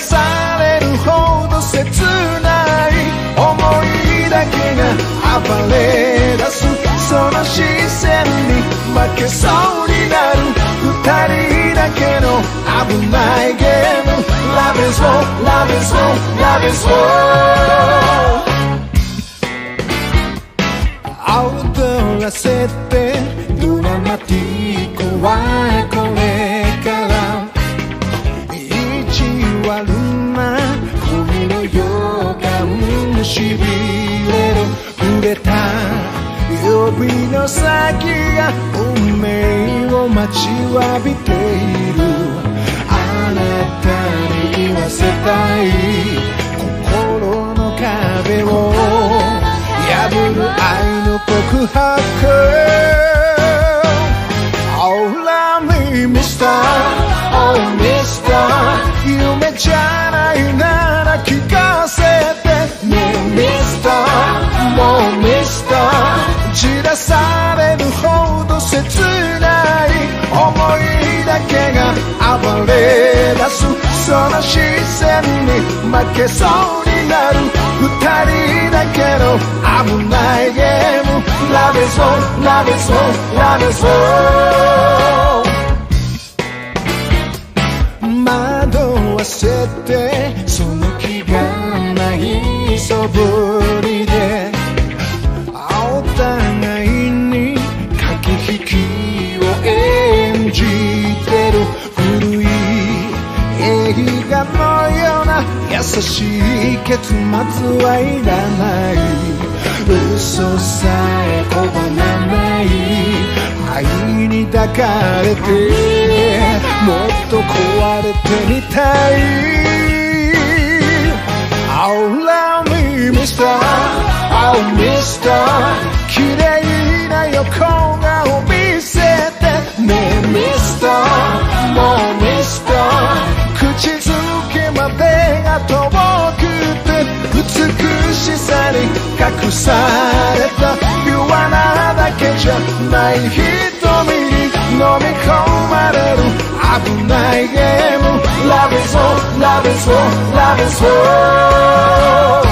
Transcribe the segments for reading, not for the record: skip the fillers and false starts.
されるほど切ない思いだけが暴れ出す、その視線に負けそうになる二人だけの危ないゲーム。 Love is war, love is war, love is war。 踊らせてドラマティックはこれから意地悪な恋の予感にしびれる、触れた指の先が運命を待ちわびている。あなたに言わせたい心の壁を破る愛の告白。 Oh love me Mr. Oh Mr. 夢じゃないなら聞かせてね Mr. もう Mr. 散らされるほど切ない思いだけが暴れ出す、その視線に負けそうになる二人だけの危ないゲーム。 Love is war, love is war, love is war。 惑わせてその気がない素振りでお互いに駆け引きを演じてる、古い映画のような優しい結末はいらない、嘘さえ拒まない愛に抱かれてもっと壊れてみたい。 Oh love me Mr. Oh Mr. 綺麗な横顔見せてね Mr. もう Mr. 口づけまでが遠くて美しさに隠された弱なだけじゃない瞳に飲み込まれる危ないゲーム。 Love is war, love is war, love is war。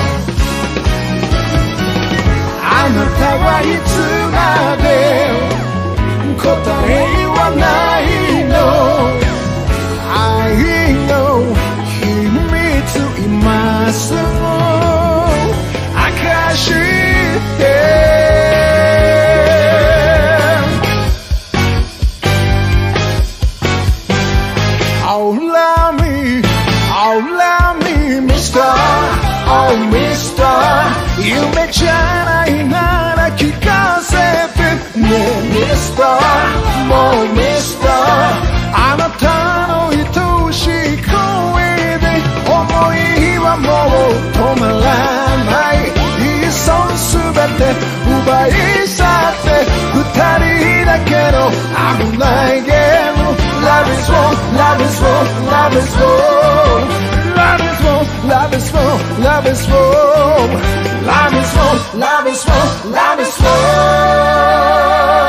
あなたはいつまで答えはないの、愛の秘密今すぐ明かして。 Oh love me, oh love me Mr. Oh Mr. 夢じゃないなら聞かせてね Mr. もう Mr. あなたの愛しい声で思いはもう止まらない、いっそすべて奪い去って二人だけの危ないゲーム。 Love is war, love is war, love is war。 Love is war, love is war, love is war。 Love is war, love is war, love is war。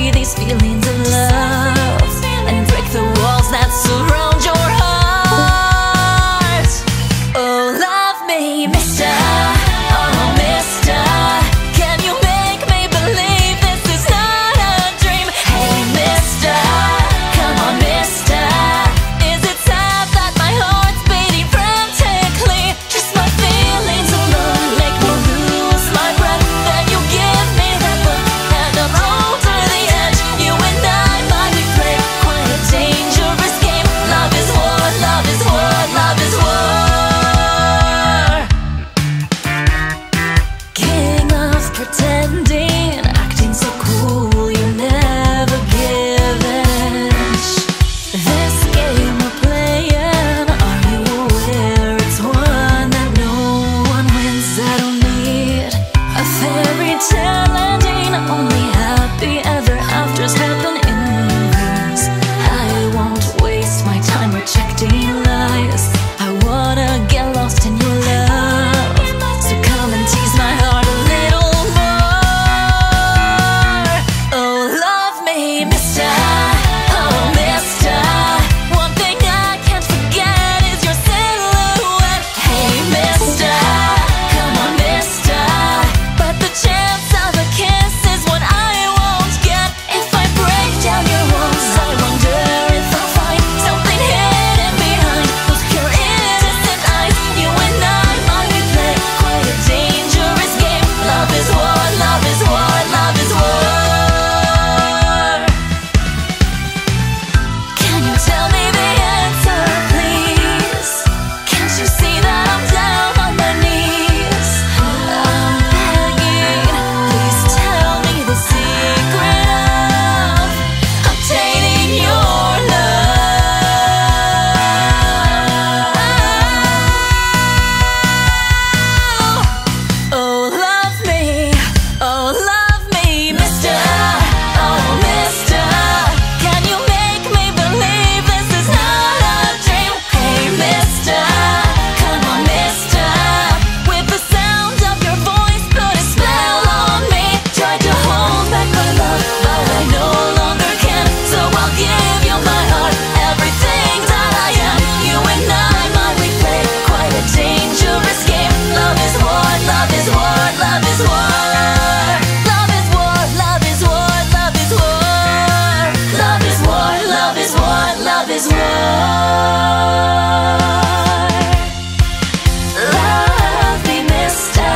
free these feelings of love and break the walls that surround your heart. Oh, love me, mister. Oh, mister. Can you make me believe this is not a dream? Hey, mister. Come on, mister. Is it sad that my heart's beating frantically? Just my feelings alone make me lose my breath. Then you give me that look and I'm over the edge. You and I might be playing quite a dangerous game. Love is war, love is war, love is war. King of pretending, acting so cool, you never give an inch. This game we're playing, are you aware it's one that no one wins? I don't need a fairy tale ending, only happy ever afters happen in movies. I won't waste my time rejecting lies. I wanna get lost in your love, so come and tease my heart a little more. Oh, love me, mister. Oh, mister. One thing I can't forget is your silhouette. Hey, mister. Come on, mister. But the chance of a kiss is what I won't get. If I break down your walls, I wonder if I'll find something hidden behind those pure innocent eyes. You and I might be playing quite a dangerous game. Love is war, love is war, love is war. Can you tell me the answer, please? Can't you see that I'm down on my knees? I'm begging, please tell me the secret of obtaining your love. Oh, love me, mister. Oh, mister. Can you make me believe this is not a dream? Hey, mister. Come on, mister. With the sound of your voice, put a spell on me. Tried to hold back my love, but I no longer can. So I'll give you my heart, everything that I am. You and I might we play quite a dangerous game. Love is war, love is war, love is war. Love is war, love is war, love is war. Love is war, love is war, love is war. Love me, mister.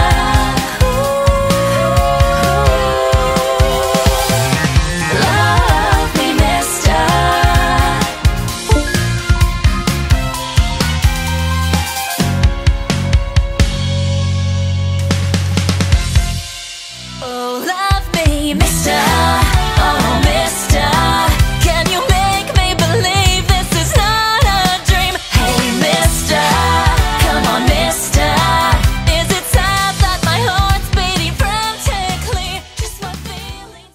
Love me, mister. Oh, love me, mister. Oh, mister. Can you make me believe this is not a dream? Hey, mister. Come on, mister. Is it sad that my heart's beating frantically? Just my feelings.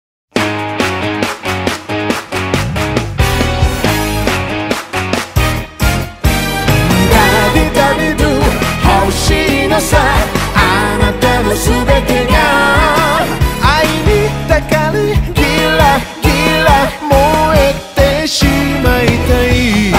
ダディダディドゥ欲しいのさ、あなたのすべてが愛にたかりギラギラ燃えてしまいたい。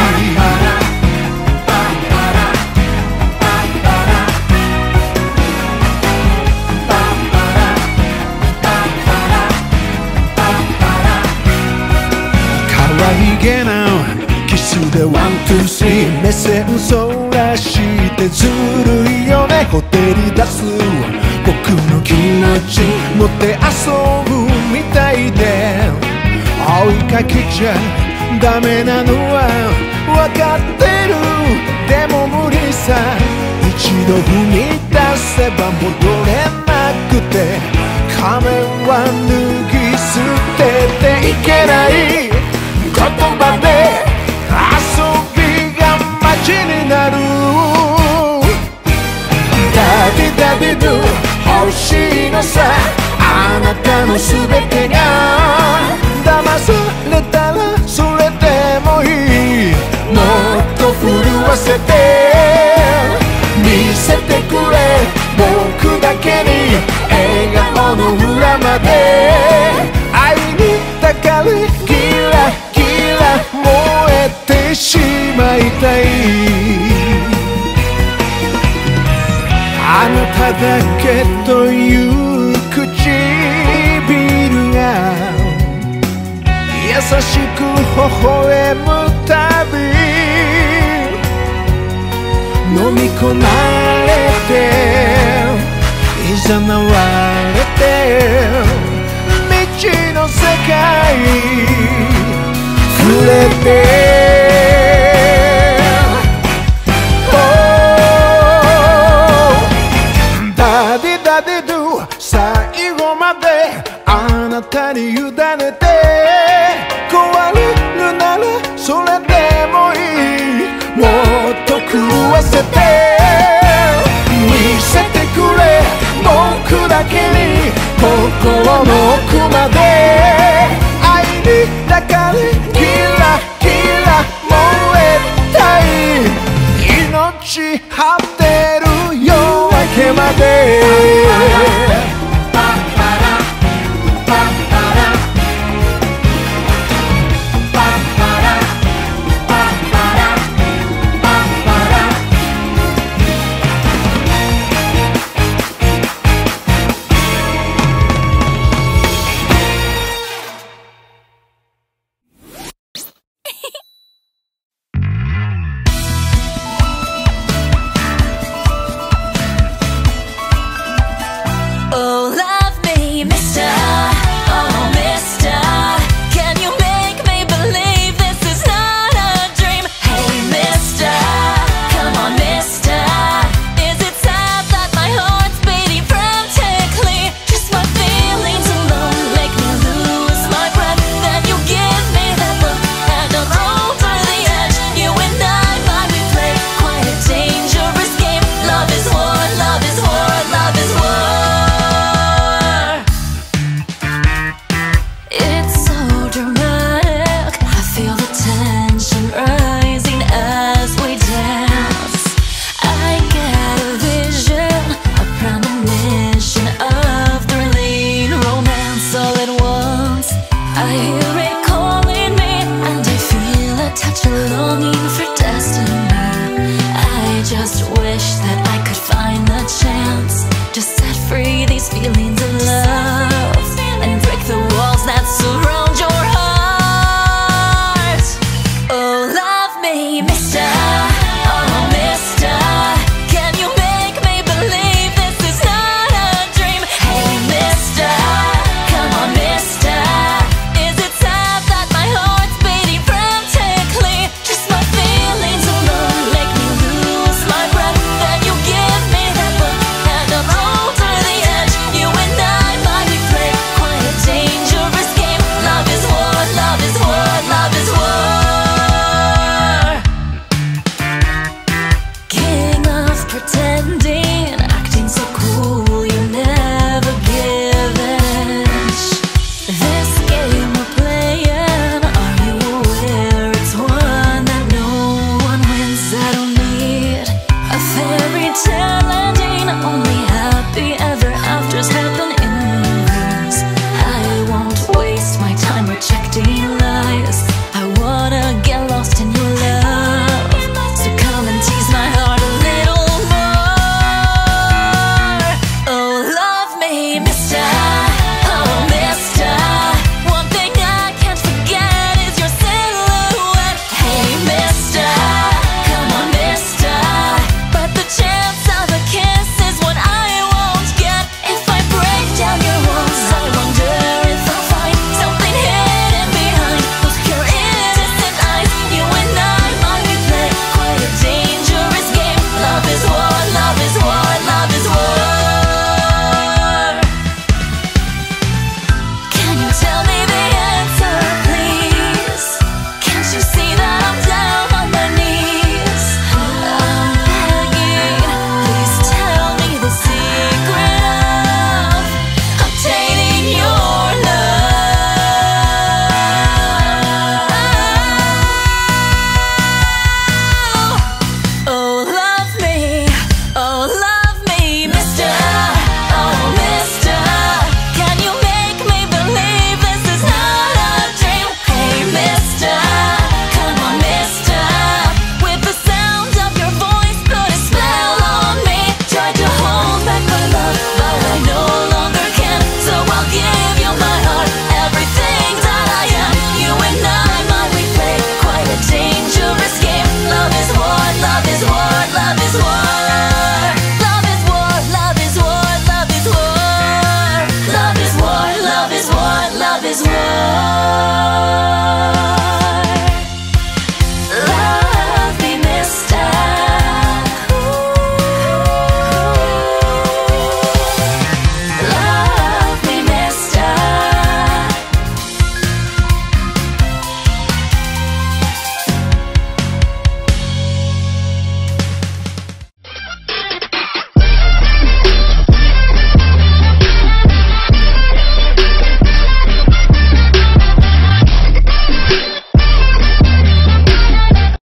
可愛げなキスでワンツースリー、目線そらしてずるいよね。ほてり出す僕の気持ち持って遊ぶみたいで、追いかけちゃダメなのはわかってる。でも無理さ、一度踏み出せば戻れなくて、仮面は脱ぎ捨てていけない言葉で遊びがマジになる。ダディダディドゥ欲しいのさ、あなたのすべてが騙されたらそれでもいい。もっと震わせて見せてくれ、僕だけに笑顔の裏まで愛にという唇が優しく微笑むたび飲み込まれて誘われて未知の世界触れてダディダディドゥ最後まであなたに委ねて壊れるならそれでもいいもっと狂わせて見せてくれ僕だけに心の奥まで愛に抱かれキラキラ燃えたい命張ってる夜明けまで Is it time is love.